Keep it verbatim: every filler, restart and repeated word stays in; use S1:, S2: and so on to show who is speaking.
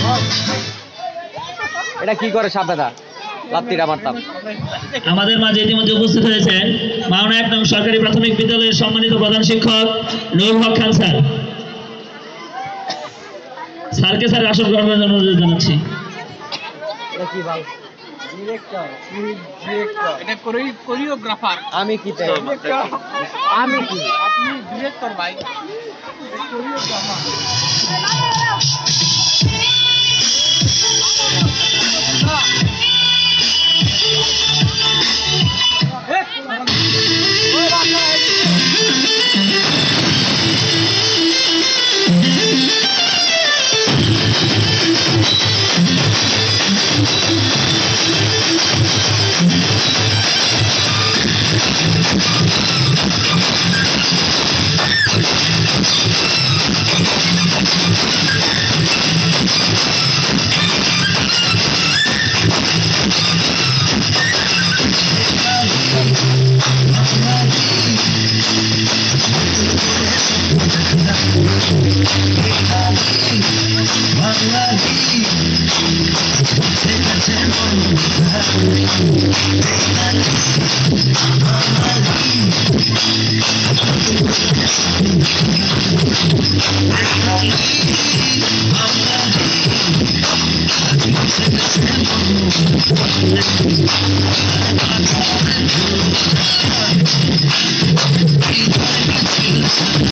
S1: এটা কি করে সাপেদা লাত্তিটা মারতাম।
S2: আমাদের মাঝে ইতিমধ্যে উপস্থিত হয়েছেন মাওনা এক নং সরকারি প্রাথমিক বিদ্যালয়ের সম্মানিত প্রধান শিক্ষক নুরুল হক খান স্যার। স্যারকে স্যার আসন গ্রহণ করার জন্য অনুরোধ জানাচ্ছি।
S1: আমি কি আমি কি
S3: আপনি ডিরেক্টর ভাই